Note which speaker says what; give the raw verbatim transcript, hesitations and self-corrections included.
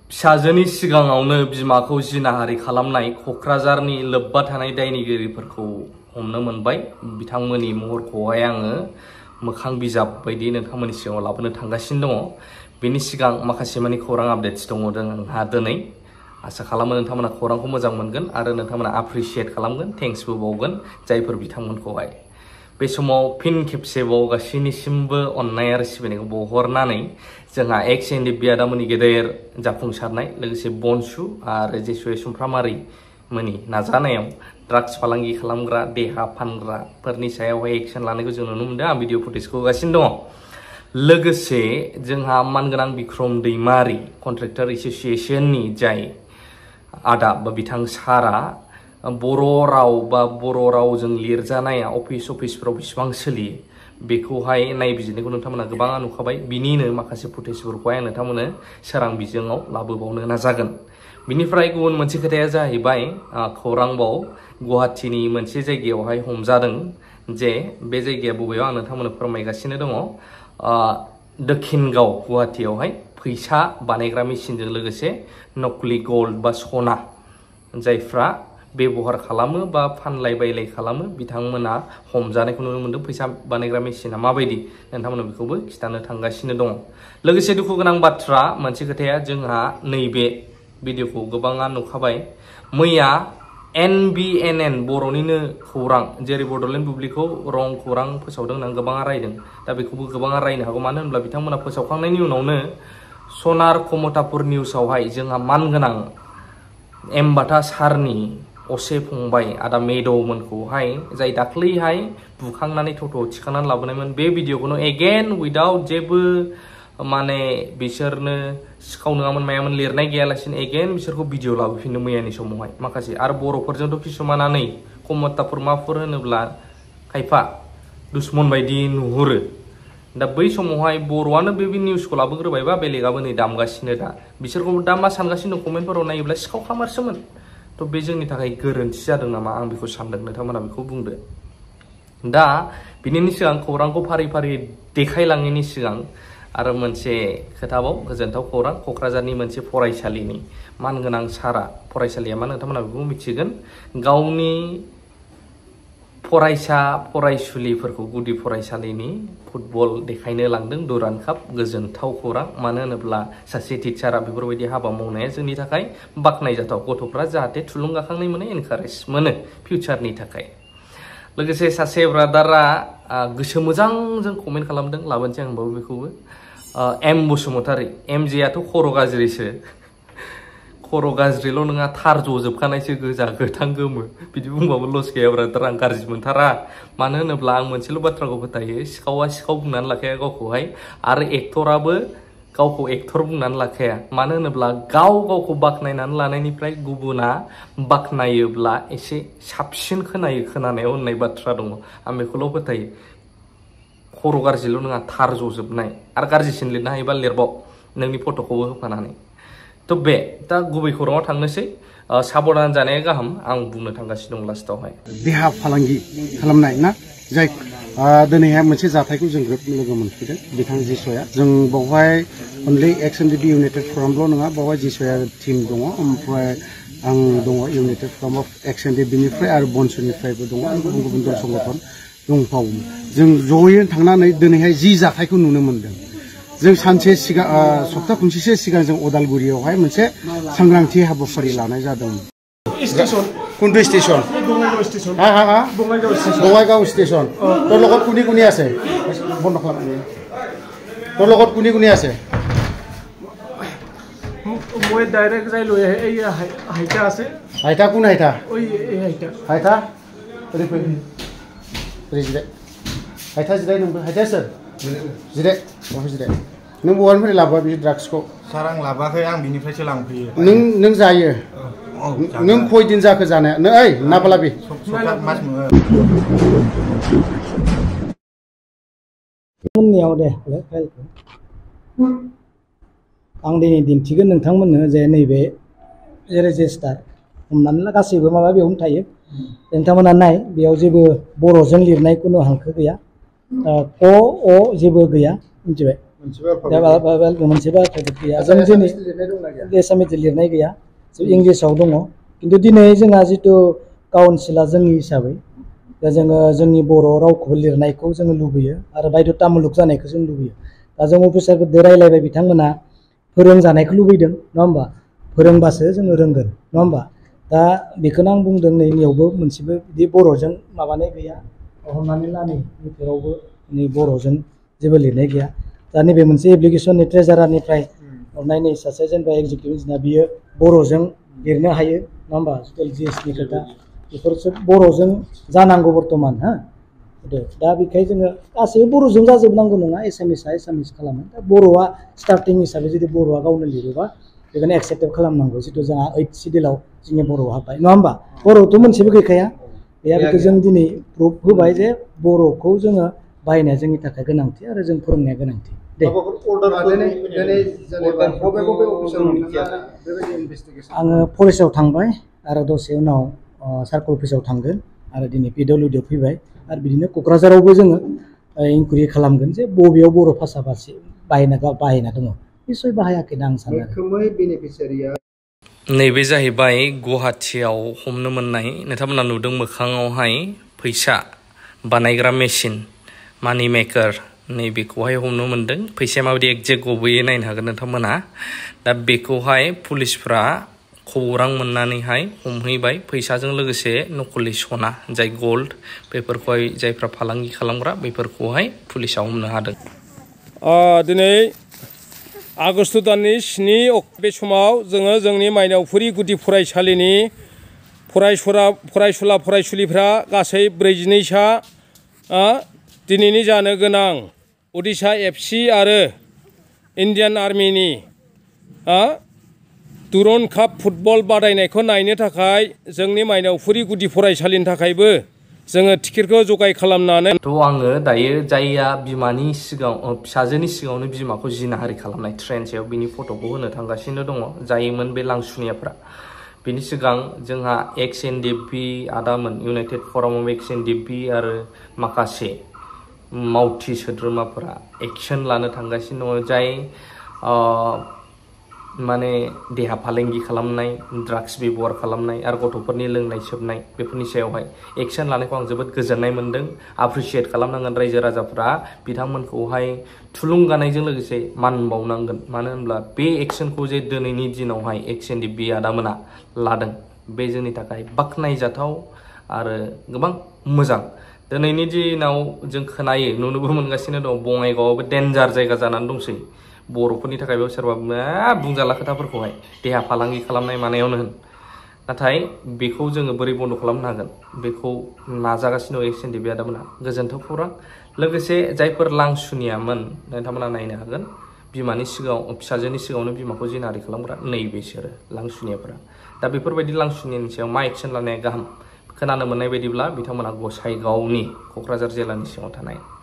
Speaker 1: फिसाजोनि सिगाङावनो बिमाखौ जिनाहारि खालामनाय क'क्राझारनि लोब्बा थानाय दायनिगिरिफोरखौ हमनो मोनबाय। बिथांमोननि महरखौहाय आङो मोखां बिजाब बायदि नोंथांमोननि सिगाङाव लाबोनो थांगासिनो दङ। बेनि सिगां माखासे मानि खौरां आपडेट्स दङ जोंहा दिनै। आसा खालामो नोंथांमोना खौरांखौ मोजां मोनगोन आरो नोंथांमोना एप्रिशिएट खालामगोन, थेंक्सबो बावगोन जायफोर बिथांमोनखौहाय। बे समाव फिन खेबसेबाव गासैनिसिमबो अननाय आरो सिबिनायखौ बावहरनानै जोंहा एक्स एन डि बि आदामोननि गेदेर जाफुंसारनाय लोगोसे बनसु आरो जेसुए सुमफ्रामारि मोननि नाजानायाव ड्राग्स फालांगि खालामग्रा देहा फानग्राफोरनि सायावहाय एक्सन लानायखौ जों नुनो मोनदों। आं भिडिअ फुटेजखौ होगासिनो दङ। लोगोसे जोंहा मानगोनां बिक्रम दैमारि कन्ट्रेक्टर एस'सिएशननि जाय आदा बा बिथां सारा बर' राव बा बर' रावजों लिरजानाया अफिस अफिसफ्राव बेसेबां सोलियो बेखौहाय नायबिजिरनायखौ नोंथांमोना गोबाङा नुखाबाय। बिनिनो माखासे फुटेजफोरखौहाय आं नोंथांमोननो सोरां बिजोङाव लाबोबावनो नाजागोन। बिनिफ्राय गुबुन मोनसे खोथाया जाहैबाय खौरांबाव गुवाहाटीनि मोनसे जायगायावहाय हमजादों जे बे जायगाया बबेयाव आं नोंथांमोननो फोरमायगासिनो दङ। दक्षिणगाव गुवाहाटीयावहाय फैसा बानायग्रा मेसिनजों लोगोसे नकलि गल्ड बा सना जायफ्रा बेबहार खालामो बा फानलाय बायलाय खालामो बिथांमोना हमजानायखौ नुनो मोनदों। फैसा बानायग्रा मेसिना माबायदि नोंथांमोना बेखौबो खिथानो थांगासिनो दङ। लोगोसे दुखु गोनां बाथ्रा मोनसे खोथाया जोंहा नैबे भिडिअखौ गोबाङा नुखाबाय। मैया एन बि एन एन बर'निनो खौरां जेरै बड'लेण्ड बुब्लिखौ रं खौरां फोसावदों होननानै गोबाङा रायदों। दा बेखौबो गोबाङा रायनो हागौ, मानो होनब्ला बिथांमोना फोसावखांनायनि उनावनो सनार कमतापुर निउसावहाय जोंहा मानगोनां एमबाथा सारनि असे फंबाय आदा मेद'मोनखौहाय जाय दाख्लैहाय बुखांनानै थ'थ' थिखांनानै लाबोनायमोन बे भिडिअखौनो एगेन उइदाउट जेबो माने बिसोरनो सिखाव नङामोन मायामोन लिरनाय गैयालासिनो एगेन बिसोरखौ भिडिअ लाबोफिननो मैयानि समावहाय माखासे आरो बर'फोरजोंथ' किसुमानानै कमतापुर माफोर होनोब्ला खायफा दुश्मन बायदि नुहुरो। दा बै समावहाय बर'आनो बे निउसखौ लाबोग्रोबायबा बेलेगाबो नै दामगासिनो। दा बिसोरखौ दा मा सानगासिनो दं कमेन्टफोराव नायोब्ला सिखाव खामारसोमोन। थ' बे जोंनि थाखाय गोरोन्थि जादों नामा आं बेखौ सानदों, नोंथांमोना बेखौ बुंदो। दा बिनिनि सिगां खौरांखौ फारि फारि देखायलाङैनि सिगां आरो मोनसे खोथाबाव गोजोनथाव खौरां क'क्राझारनि मोनसे फरायसालिनि मानगोनां सारा फरायसालिया मा नोंथांमोना बेखौ मिथिगोन गावनि फरायसा फरायसुलिफोरखौ गुदि फरायसालिनि फुटबल देखायनो लांदों दुरान्ड काप। गोजोनथाव खौरां, मानो होनोब्ला सासे टिचारा बेफोरबायदि हाबा मावनाया जोंनि थाखाय बाख्नायजाथाव। गथ'फ्रा जाहाथे थुलुंगाखांनाय मोनो, एनकारेज मोनो फिउचारनि थाखाय। लोगोसे सासे ब्रादारा गोसो मोजांजों कमेन्ट खालामदों, लाबोनोसै आं होनबाबो बेखौबो। एम बसुमतारी, एम जेआथ' खर' गाज्रिसो, खर' गाज्रिल' नङा थार जजोबखानायसो गोजा गोथां गोमो। बिदि बुंबाबो लस गैया ब्रादार, आं गाज्रि मोनथारा। मानो होनोब्ला आं मोनसेल' बाथ्राखौ फोथायो, सिखावा सिखाव बुंनानै लाखाया गावखौहाय आरो एक्टराबो गावखौ एक्टर बुंनानै लाखाया। मानो होनोब्ला गाव गावखौ बाख्नायनानै लानायनिफ्राय गुबुना बाख्नायोब्ला एसे साबसिन खोनायो खोनानायाव होननाय बाथ्रा दङ। आं बेखौल' फोथायो। खर' गाज्रिल' नङा थार जजोबनाय, आरो गाज्रिसिन लिरनो हायोबा लिरबाव नोंनि फट'खौबो होफानानै। थ' बे दा गुबै खौराङाव थांनोसै। साबधान जानाया गाहाम आं बुंनो थांगासिनो दं लास्टावहाय।
Speaker 2: देहा फालांगि खालामनाय ना जाय दिनैहाय मोनसे जाथायखौ जों ग्रोब लोगो मोनफैदों बिथां जिसया। जों बावहाय अनलि X N D B United फरामल' नङा, बावहाय जिसया टिम दङ, ओमफ्राय आं दङ United front of X N D बिनिफ्राय आरो बनसुनिफ्रायबो दङ, गुबुन गुबुन दल संगठन दंबावो। जों ज'यै थांनानै दिनैहाय जि जाथायखौ नुनो मोनदों। जों सानसे सिगां सप्ता खनसेसो सिगां जों उदालगुरियावहाय मोनसे सांग्रांथि हाबाफारि लानाय जादोंमोन। কোনটো ষ্টেচন? হা হা হা বঙাইগাঁও ষ্টেচন। তোৰ লগত কোনে কোনে আছে? বন্ধ খালাম। তোৰ লগত কোনে কোনে আছে?
Speaker 3: মই ডাইৰেক্ট যাই লৈ আহে। এই হাইটা আছে।
Speaker 2: হাইটা কোন হাইটা?
Speaker 3: ওই এই হাইটা।
Speaker 2: হাইটা? প্রেসিডেন্ট हायथा जिराय नोंबो हायथा सोर जिराय बहाय जिराय नों बहानिफ्राय लाबोआ बे ड्राग्सखौ?
Speaker 4: सार आं लाबोआखै, आं बिनिफ्रायसो लांफैयो।
Speaker 2: नों नों जायो? नों खय दिन जाखो जानाया? नों ओइ नाबालाबि
Speaker 4: मास
Speaker 5: मोननियाव दे फाइलखौ आं दिनै दिन्थिगोन नोंथांमोननो जे नैबे रेजिस्टार हमनानै ला गासैबो माबा बेयावनो थायो। नोंथांमोना नाय, बेयाव जेबो बर'जों लिरनाय खुनु हांखो गैया, क अ जेबो गैया, मिथिबाय? दा मोनसेबो alphabet गैया जों दिनै एसामिस लिरनाय गैया इंलिसाव दङ खिन्थु दिनै जोंहा जितु काउन्सिला जोंनि हिसाबै दा जोङो जोंनि बर' रावखौ लिरनायखौ जोङो लुबैयो आरो बायध'तामुलक जानायखौ जों लुबैयो दा जों अफिसारफोरजों रायलायबाय बिथांमोना फोरोंजानायखौ लुबैदों नङा होमबा फोरोंबासो जोङो रोंगोन नङा होमबा दा बेखौनो आं बुंदों नैनियावबो मोनसेबो बिदि बर'जों माबानाय गैया हमनानै ला नै बेफोरावबो नै बर'जों जेबो लिरनाय गैया दा नैबे मोनसे एप्लिकेसननि ट्रेजारारनिफ्राय हरनाय नै सासे जेनेबा एक्जिकिउटिभ इन्जिनियार बियो बर'जों लिरनो हायो नङा होमबा जिएसनि खोथा बेफोरसो बर'जों जानांगौ बर्थमान हा दा बेखायनो जोङो गासैबो बर'जों जाजोबनांगौ नङा एसामिसआ एसामिस खालामो दा बर'आ स्टार्टिं हिसाबै जुदि बर'आ गावनो लिरोबा बेखौनो एक्सेप्टेड खालामनांगौ जितु जोंहा ओइथ सिडिउलाव जोंनि बर'आ हाबबाय नङा होमबा बर'थ' मोनसेबो गैखाया गैया बेखौ जों दिनै प्रुफ होबाय जे बर'खौ जोङो बाहायनाया जोंनि थाखाय गोनांथि आरो जों फोरोंनाया गोनांथि दे आङो फरेस्टआव थांबाय आरो दसे उनाव सार्कल अफिसाव थांगोन आरो दिनै पिडब्लिउडिआव फैबाय आरो बिदिनो क'क्राझारावबो जोङो इनकुवेरि खालामगोन जे बबेयाव बर' भाषा बासि बाहायना बाहायना दङ निस्सय बाहायाखैना आं सानो
Speaker 1: नैबे जाहैबाय गुवाहाटियाव हमनो मोननाय नोंथांमोना नुदों मोखाङावहाय फैसा बानायग्रा मेसिन मानि मेकार नैबेखौहाय हमनो मोनदों फैसाया माबायदि एक्जेक्ट गुबैयै नायनो हागोन नोंथांमोना दा बेखौहाय पुलिसफ्रा खौरां मोननानैहाय हमहैबाय फैसाजों लोगोसे नकलि सना जाय गल्ड बेफोरखौहाय जायफ्रा फालांगि खालामग्रा बेफोरखौहाय पुलिसा हमनो हादों
Speaker 6: दिनै आगष्ट दाननि स्नि अक्ट' बे समाव जोङो जोंनि माइनावफुरि गुदि फरायसालिनि फरायसुला फरायसुला फरायसुलिफ्रा गासै ब्रैजिनैसा दिनैनि जानो गोनां उडिशा एफसि आरो इन्डियान आर्मिनि दुरन काप फुटबल बादायनायखौ नायनो थाखाय जोंनि माइनावफुरि गुदि फरायसालिनि थाखायबो जोङो टिकेटखौ जगाय खालामनानै
Speaker 1: थ' आङो दायो जायया बिमानि सिगाङाव फिसाजोनि सिगाङावनो बिमाखौ जिनाहारि खालामनाय ट्रेन सायाव बिनि फट'खौ होनो थांगासिनो दङ जायोमोन बे लांसुनियाफ्रा बिनि सिगां जोंहा एक्स एन डि पि आदामोन United front of X N D P आरो माखासे मावथि सोद्रोमाफोरा एक्सन लानो थांगासिनो दङ जाय माने देहा फालांगि खालामनाय ड्राग्स बेबहार खालामनाय आरो गथ'फोरनि लोंनाय सोबनाय बेफोरनि सायावहाय एक्सन लानायखौ आं जोबोद गोजोननाय मोन्दों एप्रिशिएट खालामनांगोन रायजो राजाफ्रा बिथांमोनखौहाय थुलुंगानायजों लोगोसे मान बावनांगोन मानो होनब्ला बे एक्सनखौ जे दिनैनि दिनावहाय एक्स एन डि पि आदामोना लादों बे जोंनि थाखाय बाख्नायजाथाव आरो गोबां मोजां दिनैनि दिनाव जों खोनायो नुनोबो मोनगासिनो दं बङाइगावआवबो डेन्जार जायगा जानानै दंसै बर'फोरनि थाखायबो सोरबा बुंजाला खोथाफोरखौहाय देहा फालांगि खालामनाय मानायावनो होन नाथाय बेखौ जोङो बोरै बन्द' खालामनो हागोन बेखौ नाजागासिनो एक्स एन डि पि आदामोना गोजोनथाव खौरां लोगोसे जायफोर लांसुनियामोन नोंथांमोना नायनो हागोन बिमानि सिगाङाव फिसाजोनि सिगाङावनो बिमाखौ जिनाहारि खालामग्रा नैबेसोरो लांसुनियाफोरा दा बेफोरबायदि लांसुनियानि सायाव मा एक्सन लानाया गाहाम खोनानो मोननाय बायदिब्ला बिथांमोना गसाइगावनि क'क्राझार जिल्लानि सिङाव थानाय